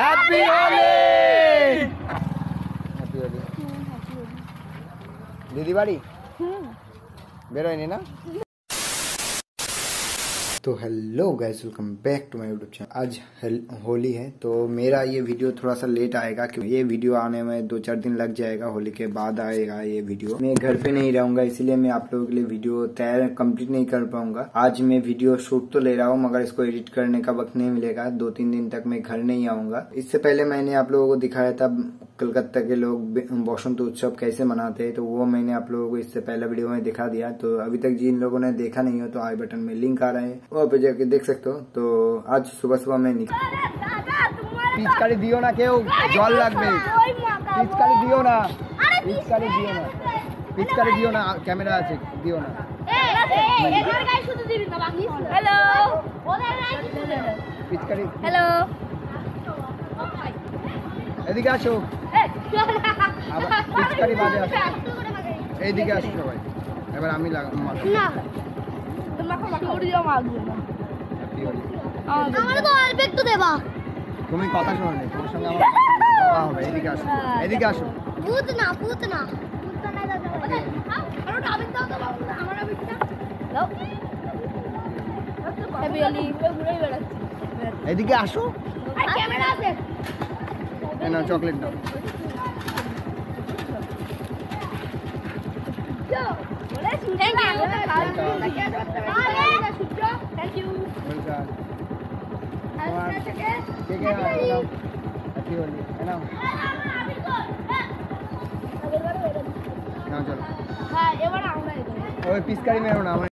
Happy Holi. Happy Holi दीदी बाड़ी बेरोइनी ना। तो hello guys, welcome back to my YouTube channel. आज होली है तो मेरा ये वीडियो थोड़ा सा लेट आएगा क्योंकि ये वीडियो आने में 2-4 दिन लग जाएगा। होली के बाद आएगा ये वीडियो। मैं घर पे नहीं रहूंगा इसलिए मैं आप लोगों के लिए वीडियो तैयार कंप्लीट नहीं कर पाऊंगा। आज मैं वीडियो शूट तो ले रहा हूँ मगर इसको एडिट करने का वक्त नहीं मिलेगा। 2-3 दिन तक मैं घर नहीं आऊंगा। इससे पहले मैंने आप लोगों को दिखाया था कलकत्ता के लोग बसंत उत्सव कैसे मनाते हैं, तो वो मैंने आप लोगों को इससे पहले वीडियो में दिखा दिया। तो अभी तक जिन लोगों ने देखा नहीं हो तो आई बटन में लिंक आ रहा है, वहाँ पे जाके देख सकते हो। तो आज सुबह सुबह मैं पिचकारी दियो ना क्यों जल লাগবে पिचकारी दियो ना पिचकारी दियो ना पिचकारी दियो ना कैमरा আছে दियो ना এদের গায়ে শুধু দিবি না বাকি হ্যালো ওদের গায়ে শুধু দে পিচकारी হ্যালো এদিকে আসো পিচकारी বাজে আসো এইদিকে আসো সবাই। এবার আমি না আমারে তো অল্প একটু দেবা। তুমি কথা শোনো না, তোমার সঙ্গে আমার কথা হবে। এদিকে আসো এদিকে আসো। ভূত না ভূত না ভূত না দাদা আরে ডাবিন দাও তো বাবু আমার বিটটা দাও। হ্যাপি হোলি ঘুরে বেড়াচ্ছি। এদিকে আসো আর ক্যামেরা আছে না চকলেট দাও। Thank you. Thank you. Welcome. Happy Holi. Now. Now chalo. हाँ, ये वाला आऊँगा इधर। ओए पिचकारी में हो ना।